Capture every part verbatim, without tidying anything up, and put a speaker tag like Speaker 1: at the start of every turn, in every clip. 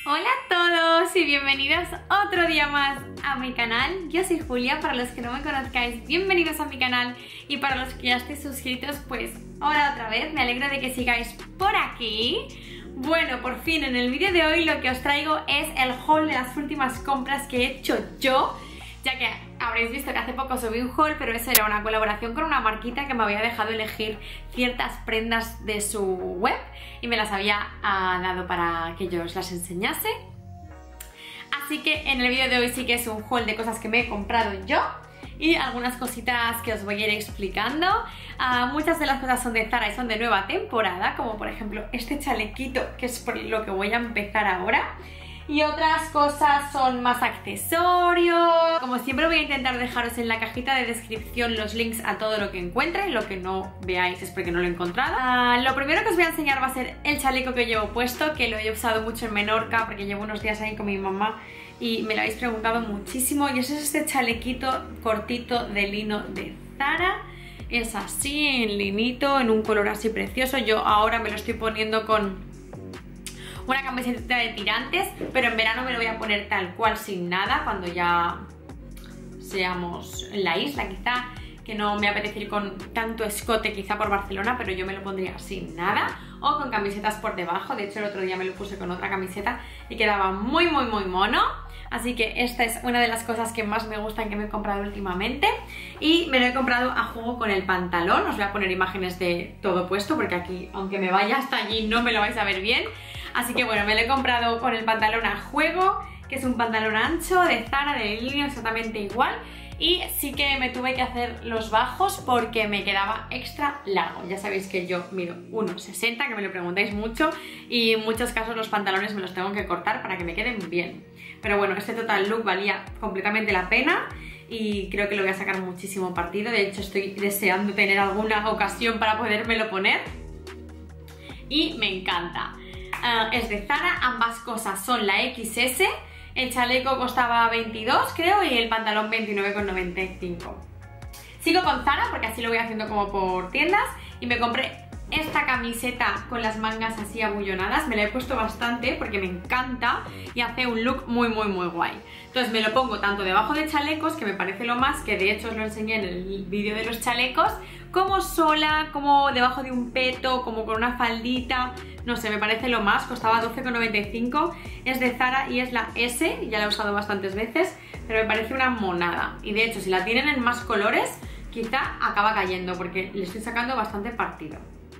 Speaker 1: Hola a todos y bienvenidos otro día más a mi canal. Yo soy Julia, para los que no me conozcáis, bienvenidos a mi canal. Y para los que ya estéis suscritos, pues hola otra vez, me alegro de que sigáis por aquí. Bueno, por fin en el vídeo de hoy lo que os traigo es el haul de las últimas compras que he hecho yo. Ya que habréis visto que hace poco subí un haul, pero eso era una colaboración con una marquita que me había dejado elegir ciertas prendas de su web y me las había ah, dado para que yo os las enseñase. Así que en el vídeo de hoy sí que es un haul de cosas que me he comprado yo y algunas cositas que os voy a ir explicando. Uh, muchas de las cosas son de Zara y son de nueva temporada, como por ejemplo este chalequito, que es por lo que voy a empezar ahora. Y otras cosas son más accesorios. Como siempre voy a intentar dejaros en la cajita de descripción los links a todo lo que encuentre. Lo que no veáis es porque no lo he encontrado. uh, Lo primero que os voy a enseñar va a ser el chaleco que llevo puesto, que lo he usado mucho en Menorca porque llevo unos días ahí con mi mamá y me lo habéis preguntado muchísimo. Y ese es este chalequito cortito de lino de Zara. Es así, en linito, en un color así precioso. Yo ahora me lo estoy poniendo con una camiseta de tirantes, pero en verano me lo voy a poner tal cual, sin nada, cuando ya seamos en la isla, quizá, que no me apetece ir con tanto escote quizá por Barcelona, pero yo me lo pondría sin nada o con camisetas por debajo. De hecho el otro día me lo puse con otra camiseta y quedaba muy muy muy mono. Así que esta es una de las cosas que más me gustan que me he comprado últimamente. Y me lo he comprado a juego con el pantalón. Os voy a poner imágenes de todo puesto porque aquí, aunque me vaya hasta allí, no me lo vais a ver bien. Así que bueno, me lo he comprado con el pantalón a juego, que es un pantalón ancho de Zara, de línea, exactamente igual. Y sí que me tuve que hacer los bajos porque me quedaba extra largo. Ya sabéis que yo mido uno sesenta, que me lo preguntáis mucho, y en muchos casos los pantalones me los tengo que cortar para que me queden bien. Pero bueno, este total look valía completamente la pena y creo que lo voy a sacar muchísimo partido. De hecho estoy deseando tener alguna ocasión para podérmelo poner y me encanta. Uh, es de Zara, ambas cosas son la equis ese. El chaleco costaba veintidós, creo, y el pantalón veintinueve con noventa y cinco. Sigo con Zara porque así lo voy haciendo como por tiendas. Y me compré esta camiseta con las mangas así abullonadas. Me la he puesto bastante porque me encanta y hace un look muy muy muy guay. Entonces me lo pongo tanto debajo de chalecos, que me parece lo más, que de hecho os lo enseñé en el vídeo de los chalecos, como sola, como debajo de un peto, como con una faldita. No sé, me parece lo más. Costaba doce con noventa y cinco. Es de Zara y es la ese. Ya la he usado bastantes veces, pero me parece una monada. Y de hecho, si la tienen en más colores, quizá acaba cayendo porque le estoy sacando bastante partido.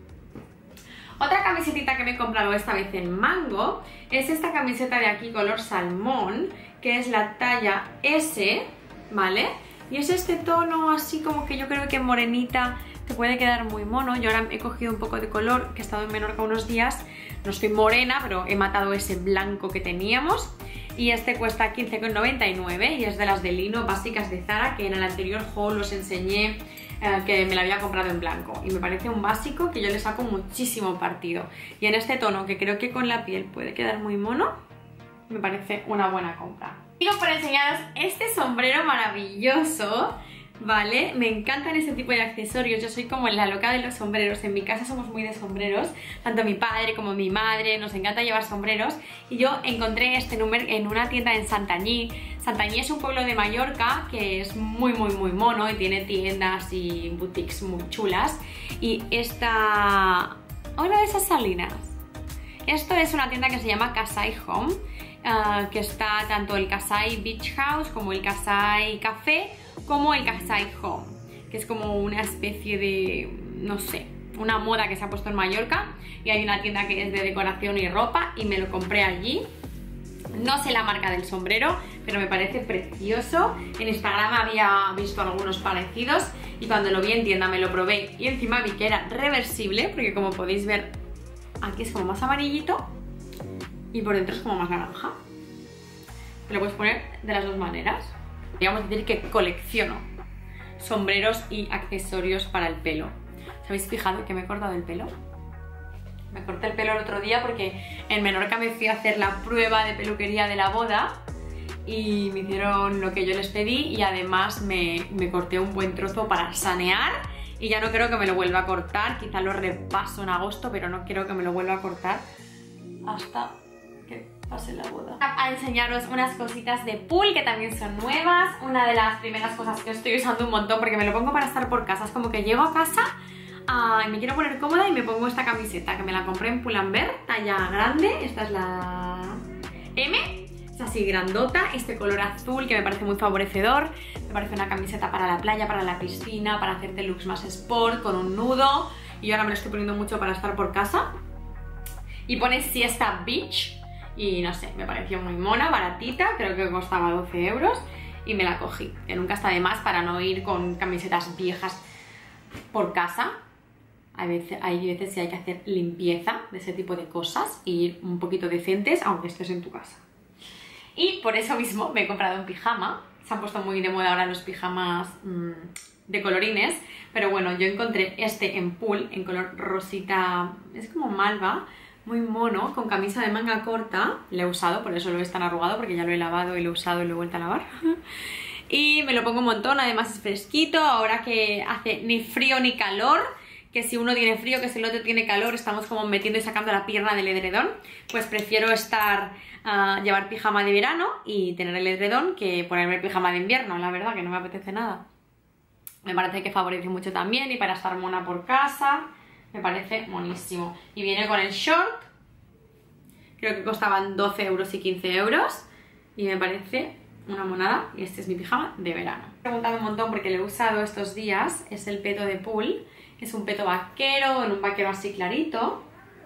Speaker 1: Otra camisetita que me he comprado esta vez en Mango es esta camiseta de aquí color salmón, que es la talla ese, ¿vale? Y es este tono así como que yo creo que morenita te puede quedar muy mono. Yo ahora he cogido un poco de color, que he estado en Menorca unos días. No estoy morena, pero he matado ese blanco que teníamos. Y este cuesta quince con noventa y nueve y es de las de lino básicas de Zara, que en el anterior haul os enseñé eh, que me la había comprado en blanco. Y me parece un básico que yo le saco muchísimo partido. Y en este tono, que creo que con la piel puede quedar muy mono, me parece una buena compra. Digo por enseñaros este sombrero maravilloso, ¿vale? Me encantan este tipo de accesorios. Yo soy como la loca de los sombreros. En mi casa somos muy de sombreros. Tanto mi padre como mi madre nos encanta llevar sombreros. Y yo encontré este número en una tienda en Santanyí. Santanyí es un pueblo de Mallorca que es muy muy muy mono y tiene tiendas y boutiques muy chulas. Y esta... una de esas salinas. Esto es una tienda que se llama Kasai Home, uh, que está tanto el Kasai Beach House como el Kasai Café como el Kasai Home, que es como una especie de, no sé, una moda que se ha puesto en Mallorca. Y hay una tienda que es de decoración y ropa y me lo compré allí. No sé la marca del sombrero, pero me parece precioso. En Instagram había visto algunos parecidos y cuando lo vi en tienda me lo probé y encima vi que era reversible, porque como podéis ver aquí es como más amarillito y por dentro es como más naranja. Te lo puedes poner de las dos maneras. Podríamos decir que colecciono sombreros y accesorios para el pelo. ¿Os habéis fijado que me he cortado el pelo? Me corté el pelo el otro día porque en Menorca me fui a hacer la prueba de peluquería de la boda y me hicieron lo que yo les pedí y además me, me corté un buen trozo para sanear y ya no creo que me lo vuelva a cortar. Quizá lo repaso en agosto, pero no quiero que me lo vuelva a cortar hasta que pase la boda. A enseñaros unas cositas de pool que también son nuevas. Una de las primeras cosas que estoy usando un montón porque me lo pongo para estar por casa. Es como que llego a casa uh, y me quiero poner cómoda y me pongo esta camiseta que me la compré en Pull&Bear, talla grande. Esta es la M. Es así grandota, este color azul que me parece muy favorecedor. Me parece una camiseta para la playa, para la piscina, para hacerte looks más sport, con un nudo. Y yo ahora me lo estoy poniendo mucho para estar por casa. Y pone Siesta Beach. Y no sé, me pareció muy mona, baratita. Creo que costaba doce euros. Y me la cogí, que nunca está de más para no ir con camisetas viejas por casa. Hay veces, hay veces que hay que hacer limpieza de ese tipo de cosas y ir un poquito decentes aunque estés en tu casa. Y por eso mismo me he comprado un pijama. Se han puesto muy de moda ahora los pijamas mmm, de colorines. Pero bueno, yo encontré este en Pool, en color rosita, es como malva, muy mono, con camisa de manga corta. Lo he usado, por eso lo ves tan arrugado, porque ya lo he lavado y lo he usado y lo he vuelto a lavar. Y me lo pongo un montón, además es fresquito, ahora que hace ni frío ni calor. Que si uno tiene frío, que si el otro tiene calor, estamos como metiendo y sacando la pierna del edredón. Pues prefiero estar, uh, llevar pijama de verano y tener el edredón que ponerme el pijama de invierno, la verdad que no me apetece nada. Me parece que favorece mucho también y para estar mona por casa, me parece monísimo. Y viene con el short, creo que costaban doce euros y quince euros y me parece una monada. Y este es mi pijama de verano. Me he preguntado un montón porque lo he usado estos días, es el peto de Pool. Es un peto vaquero, en un vaquero así clarito,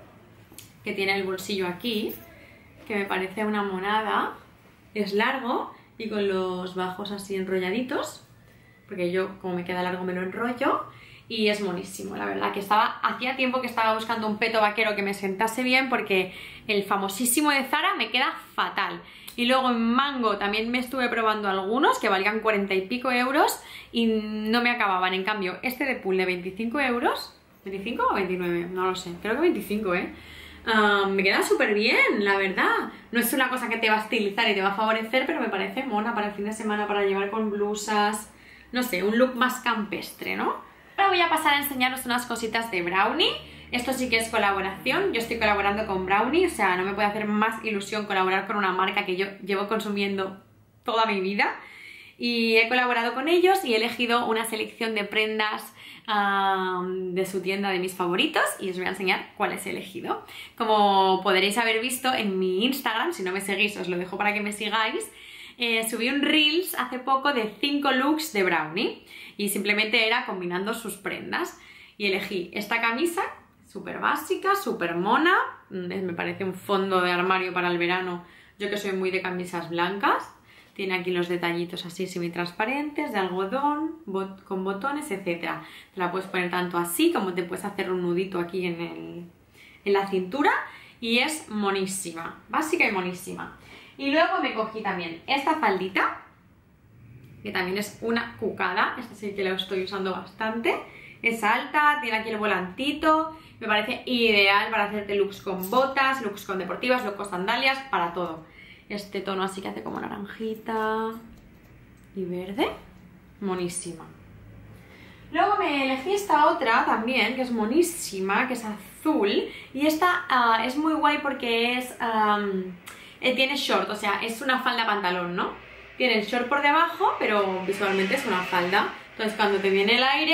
Speaker 1: que tiene el bolsillo aquí, que me parece una monada. Es largo y con los bajos así enrolladitos, porque yo como me queda largo me lo enrollo. Y es monísimo, la verdad que estaba, hacía tiempo que estaba buscando un peto vaquero que me sentase bien porque el famosísimo de Zara me queda fatal. Y luego en Mango también me estuve probando algunos que valían cuarenta y pico euros y no me acababan. En cambio, este de Pool de veinticinco euros, ¿veinticinco o veintinueve? No lo sé, creo que veinticinco, ¿eh? Uh, me queda súper bien, la verdad. No es una cosa que te va a estilizar y te va a favorecer, pero me parece mona para el fin de semana, para llevar con blusas, no sé, un look más campestre, ¿no? Ahora voy a pasar a enseñaros unas cositas de Brownie. Esto sí que es colaboración, yo estoy colaborando con Brownie, o sea, no me puede hacer más ilusión colaborar con una marca que yo llevo consumiendo toda mi vida. Y he colaborado con ellos y he elegido una selección de prendas um, de su tienda de mis favoritos y os voy a enseñar cuáles he elegido. Como podréis haber visto en mi Instagram, si no me seguís os lo dejo para que me sigáis, eh, subí un Reels hace poco de cinco looks de Brownie y simplemente era combinando sus prendas. Y elegí esta camisa, súper básica, súper mona, me parece un fondo de armario para el verano, yo que soy muy de camisas blancas. Tiene aquí los detallitos así semitransparentes, de algodón, bot con botones, etcétera. Te la puedes poner tanto así como te puedes hacer un nudito aquí en, el, en la cintura y es monísima, básica y monísima. Y luego me cogí también esta faldita, que también es una cucada, esta sí que la estoy usando bastante. Es alta, tiene aquí el volantito, me parece ideal para hacerte looks con botas, looks con deportivas, looks con sandalias, para todo. Este tono así que hace como naranjita y verde, monísima. Luego me elegí esta otra también, que es monísima, que es azul. Y esta uh, es muy guay porque es um, eh, tiene short, o sea, es una falda pantalón, ¿no? Tiene el short por debajo, pero visualmente es una falda. Entonces cuando te viene el aire,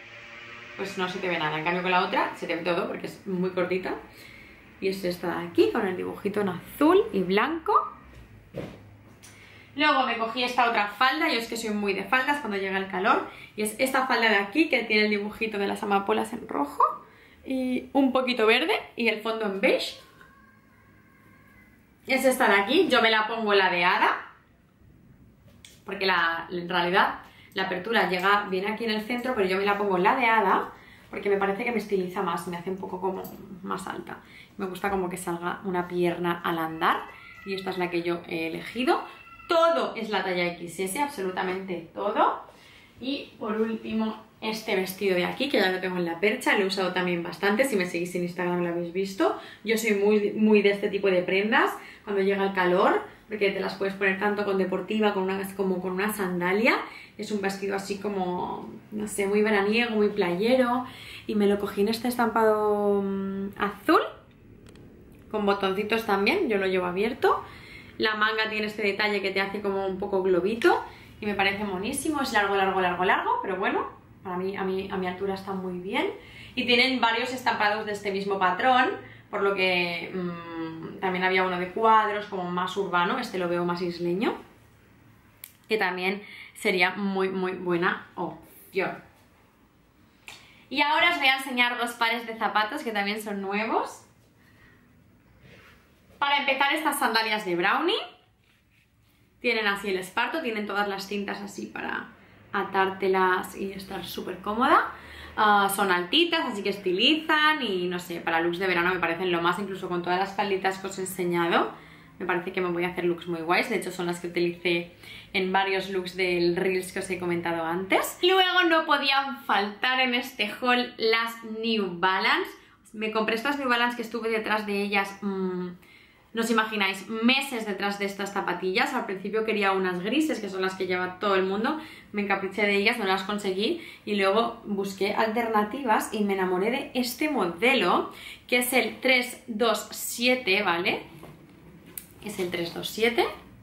Speaker 1: pues no se te ve nada. En cambio con la otra se te ve todo porque es muy cortita. Y es esta de aquí, con el dibujito en azul y blanco. Luego me cogí esta otra falda, yo es que soy muy de faldas cuando llega el calor. Y es esta falda de aquí, que tiene el dibujito de las amapolas en rojo y un poquito verde y el fondo en beige. Es esta de aquí, yo me la pongo ladeada, porque la, en realidad la apertura llega bien aquí en el centro, pero yo me la pongo ladeada porque me parece que me estiliza más, me hace un poco como más alta. Me gusta como que salga una pierna al andar y esta es la que yo he elegido. Todo es la talla equis ese, absolutamente todo. Y por último, este vestido de aquí, que ya lo tengo en la percha, lo he usado también bastante, si me seguís en Instagram lo habéis visto. Yo soy muy, muy de este tipo de prendas cuando llega el calor, porque te las puedes poner tanto con deportiva con una, como con una sandalia. Es un vestido así como, no sé, muy veraniego, muy playero. Y me lo cogí en este estampado um, azul, con botoncitos también, yo lo llevo abierto. La manga tiene este detalle que te hace como un poco globito y me parece monísimo, es largo, largo, largo, largo, pero bueno, para mí, a, mí, a mi altura está muy bien. Y tienen varios estampados de este mismo patrón, por lo que mmm, también había uno de cuadros como más urbano, este lo veo más isleño, que también sería muy muy buena opción. Y ahora os voy a enseñar dos pares de zapatos que también son nuevos. Para empezar, estas sandalias de Brownie. Tienen así el esparto, tienen todas las cintas así para atártelas y estar súper cómoda. Uh, son altitas, así que estilizan y no sé, para looks de verano me parecen lo más, incluso con todas las falditas que os he enseñado. Me parece que me voy a hacer looks muy guays, de hecho son las que utilicé en varios looks del Reels que os he comentado antes. Luego no podían faltar en este haul las New Balance. Me compré estas New Balance que estuve detrás de ellas, mmm, no os imagináis, meses detrás de estas zapatillas. Al principio quería unas grises, que son las que lleva todo el mundo, me encapriché de ellas, no las conseguí y luego busqué alternativas y me enamoré de este modelo, que es el tres dos siete, ¿vale? Es el tres dos siete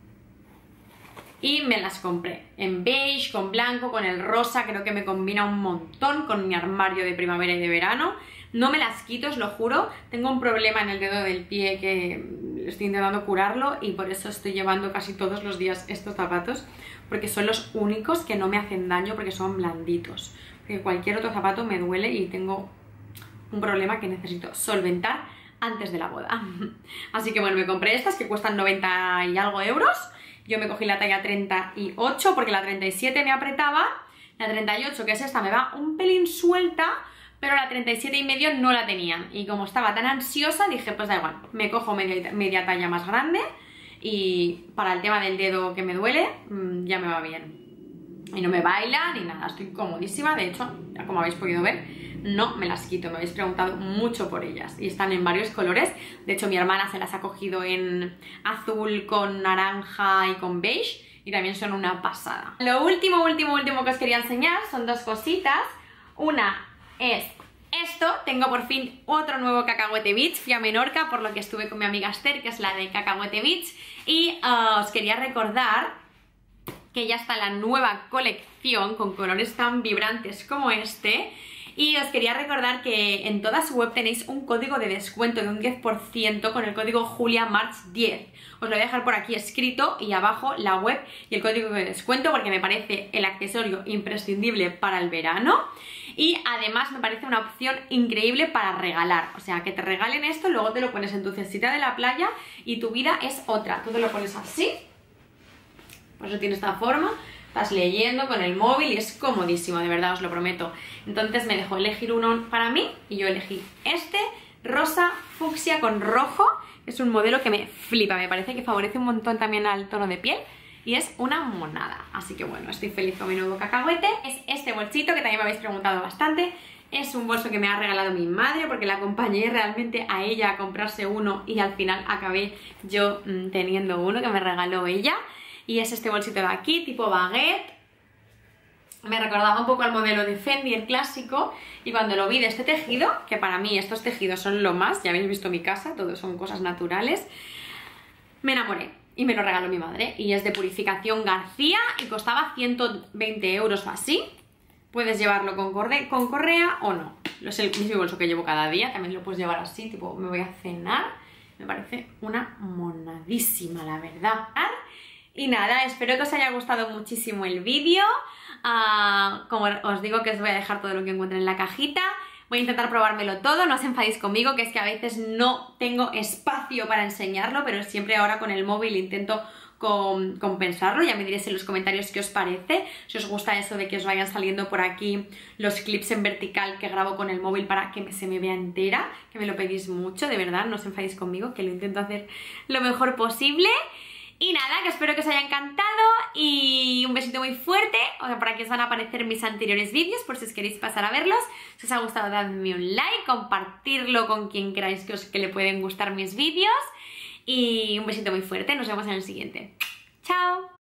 Speaker 1: y me las compré en beige, con blanco, con el rosa, creo que me combina un montón con mi armario de primavera y de verano. No me las quito, os lo juro, tengo un problema en el dedo del pie que estoy intentando curarlo y por eso estoy llevando casi todos los días estos zapatos, porque son los únicos que no me hacen daño porque son blanditos, porque cualquier otro zapato me duele y tengo un problema que necesito solventar antes de la boda. Así que bueno, me compré estas que cuestan noventa y algo euros. Yo me cogí la talla treinta y ocho porque la treinta y siete me apretaba. La treinta y ocho, que es esta, me va un pelín suelta, pero la treinta y siete y medio no la tenían. Y como estaba tan ansiosa, dije, pues da igual, me cojo media, media talla más grande y para el tema del dedo que me duele, ya me va bien. Y no me baila ni nada, estoy comodísima. De hecho, como habéis podido ver, no me las quito, me habéis preguntado mucho por ellas y están en varios colores. De hecho, mi hermana se las ha cogido en azul con naranja y con beige y también son una pasada. Lo último, último, último que os quería enseñar son dos cositas. Una es esto, tengo por fin otro nuevo Cacahuete Beach. Fui a Menorca, por lo que estuve con mi amiga Esther, que es la de Cacahuete Beach, y uh, os quería recordar que ya está la nueva colección con colores tan vibrantes como este. Y os quería recordar que en toda su web tenéis un código de descuento de un diez por ciento con el código Julia March diez. Os lo voy a dejar por aquí escrito y abajo la web y el código de descuento, porque me parece el accesorio imprescindible para el verano. Y además me parece una opción increíble para regalar. O sea, que te regalen esto, luego te lo pones en tu cestita de la playa y tu vida es otra. Tú te lo pones así, por eso tiene esta forma. Estás leyendo con el móvil y es comodísimo, de verdad, os lo prometo. Entonces me dejó elegir uno para mí y yo elegí este, rosa fucsia con rojo. Es un modelo que me flipa, me parece que favorece un montón también al tono de piel y es una monada. Así que bueno, estoy feliz con mi nuevo cacahuete. Es este bolsito que también me habéis preguntado bastante. Es un bolso que me ha regalado mi madre porque la acompañé realmente a ella a comprarse uno y al final acabé yo mmm, teniendo uno que me regaló ella. Y es este bolsito de aquí, tipo baguette. Me recordaba un poco al modelo de Fendi, el clásico. Y cuando lo vi de este tejido, que para mí estos tejidos son lo más, ya habéis visto mi casa, todos son cosas naturales, me enamoré y me lo regaló mi madre. Y es de Purificación García y costaba ciento veinte euros o así. Puedes llevarlo con, corre con correa o no. Es el mismo bolso que llevo cada día, también lo puedes llevar así, tipo me voy a cenar. Me parece una monadísima, la verdad. Y nada, espero que os haya gustado muchísimo el vídeo. Uh, como os digo, que os voy a dejar todo lo que encuentre en la cajita. Voy a intentar probármelo todo, no os enfadéis conmigo, que es que a veces no tengo espacio para enseñarlo, pero siempre ahora con el móvil intento com compensarlo. Ya me diréis en los comentarios qué os parece, si os gusta eso de que os vayan saliendo por aquí los clips en vertical que grabo con el móvil para que me, se me vea entera, que me lo pedís mucho, de verdad, no os enfadéis conmigo, que lo intento hacer lo mejor posible. Y nada, que espero que os haya encantado y un besito muy fuerte. O sea, por aquí os van a aparecer mis anteriores vídeos por si os queréis pasar a verlos. Si os ha gustado, dadme un like, compartirlo con quien queráis que, os, que le pueden gustar mis vídeos. Y un besito muy fuerte, nos vemos en el siguiente. ¡Chao!